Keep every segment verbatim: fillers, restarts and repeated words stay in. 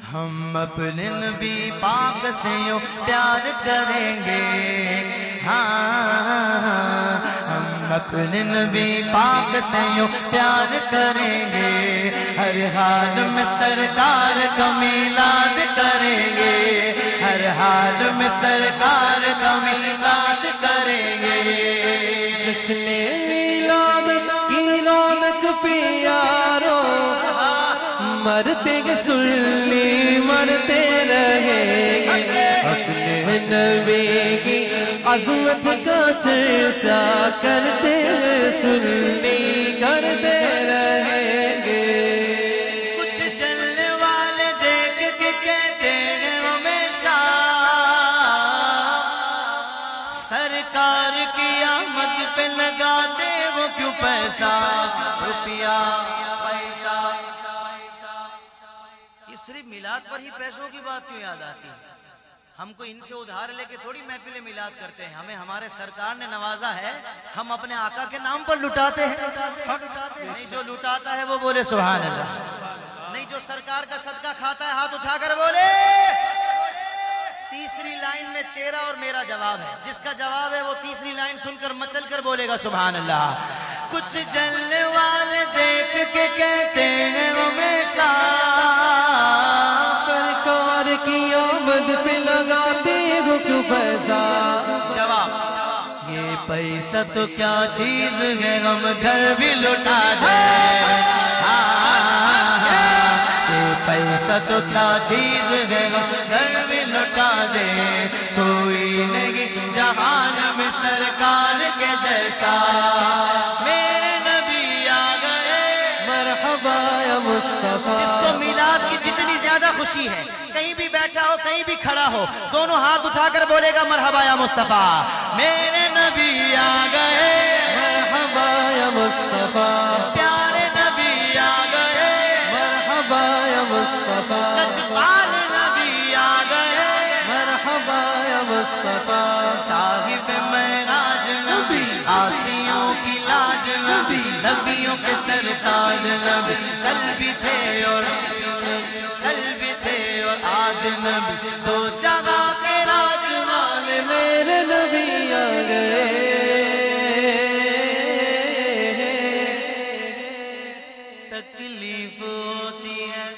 ہم اپنے نبی پاک سے یوں پیار کریں گے، ہاں ہم اپنے نبی پاک سے یوں پیار کریں گے، ہر حال میں سرکار کا میلاد کریں گے، ہر حال میں سرکار کا میلاد کریں گے۔ جشن میلاد کی رونق پیارو، مرتے گے سنی مرتے رہیں گے، اپنے نبی کی عظمت کا چرچا کرتے سنی کرتے رہیں گے۔ کچھ جلنے والے دیکھ کے کہتے ہیں ہمیشہ، سرکار کی آمد پہ لگاتے وہ کیوں پیسہ روپیہ پیسہ۔ یہ صرف میلاد پر ہی پیسوں کی بات کیوں یاد آتی ہے؟ ہم کو ان سے ادھار لے کے تھوڑی محفل میلاد کرتے ہیں، ہمیں ہمارے سرکار نے نوازا ہے، ہم اپنے آقا کے نام پر لٹاتے ہیں۔ نہیں جو لٹاتا ہے وہ بولے سبحان اللہ، نہیں جو سرکار کا صدقہ کھاتا ہے ہاتھ اٹھا کر بولے۔ تیسری لائن میں تیرا اور میرا جواب ہے، جس کا جواب ہے وہ تیسری لائن سن کر مچل کر بولے گا سبحان اللہ۔ کچھ جلنے والے دیکھ کے کہتے ہیں ہمیشہ، سرکار کی آمد پہ لگاتے ہو کیوں پیسہ؟ جواب یہ پیسہ تو کیا چیز ہے، ہم گھر بھی لٹا دیں۔ یہ پیسہ تو کیا چیز ہے، ہم گھر بھی لٹا دیں، کوئی نہیں جہان میں سرکار کے جیسا۔ میرے نبی آ گئے، مرحبا یا مصطفیٰ۔ جس کو میلاد کی جتنی زیادہ خوشی ہے، کہیں بھی بیٹھا ہو کہیں بھی کھڑا ہو، دونوں ہاتھ اٹھا کر بولے گا مرحبا یا مصطفیٰ۔ میرے نبی آ گئے، مرحبا یا مصطفیٰ۔ پیارے نبی آ گئے، مرحبا یا مصطفیٰ۔ سچپال نبی آ گئے، مرحبا یا مصطفیٰ۔ صاحب معراج نبی، آسیوں کی لاج نبی، نبیوں کے سرتاج نبی، کل بھی تھے اور کل بھی تھے اور آج نبی، دو جگہ کے راجمان میرے نبی آ گئے۔ تکلیف ہوتی ہے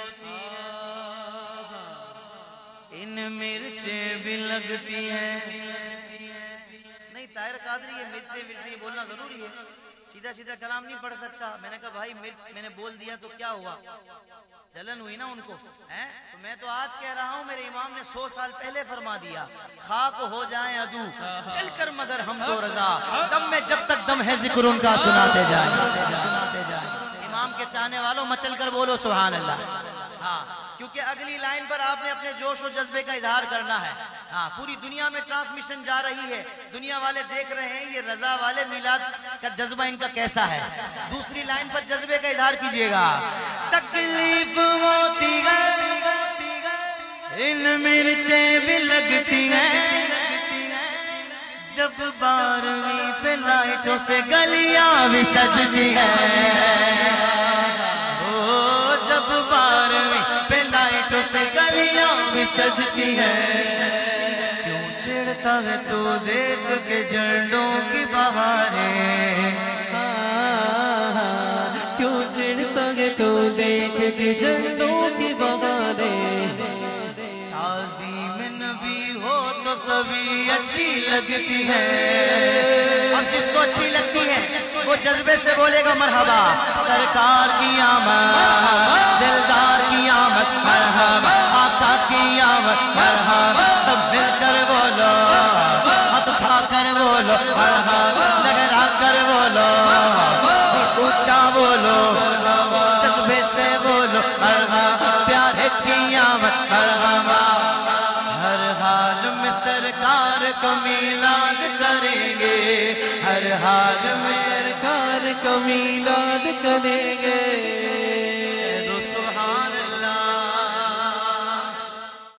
ان مرچیں بھی لگتی ہیں۔ نہیں طاہر قادری یہ مرچیں مرچیں بولنا ضروری ہے، سیدھا سیدھا کلام نہیں پڑھ سکتا۔ میں نے کہا بھائی مرچ میں نے بول دیا تو کیا ہوا، جلن ہوئی نا ان کو، تو میں تو آج کہہ رہا ہوں، میرے امام نے سو سال پہلے فرما دیا، خاک ہو جائیں عدو چل کر مگر ہم تو رضا، دم میں جب تک دم ہے ذکر ان کا سناتے جائیں سناتے جائیں۔ امام کے چاہنے والوں مچل کر بولو سبحان اللہ۔ ہاں کیونکہ اگلی لائن پر آپ نے اپنے جوش و جذبے کا اظہار کرنا ہے۔ ہاں پوری دنیا میں ٹرانسمیشن جا رہی ہے، دنیا والے دیکھ رہے ہیں یہ رضا والے میلاد کا جذبہ ان کا کیسا ہے۔ دوسری لائن پر جذبے کا اظہار کیجئے گا۔ تکلیف ہوتی ہے ان مرچیں بھی لگتی ہیں، جب بارہویں پہ لائٹوں سے گلیاں بھی سجتی ہیں، او جب بارہویں پہ لائٹوں سے گلیاں بھی سجتی ہیں، کیوں چڑھتا ہے تو دیکھ کے جھنڈوں کی بہاریں، کیوں چڑھتا ہے تو دیکھ کے جھنڈوں کی بہاریں، تعظیم نبی ہو تو سبھی اچھی لگتی ہے۔ اب جس کو اچھی لگتی ہے وہ جذبے سے بولے گا مرحبا، سرکار کی آمد، دلدار کی آمد مرحبا، آقا کی آمد مرحبا، سب مل کر بولو، ہاتھ اٹھا کر بولو مرحبا، لگا کر بولو، اونچا بولو، جذبے سے بولو مرحبا، پیارے کی آمد مرحبا۔ ہر حال میں سرکار کو میلاد کریں گے، ہر حال میں سرکار کا میلاد کریں گے۔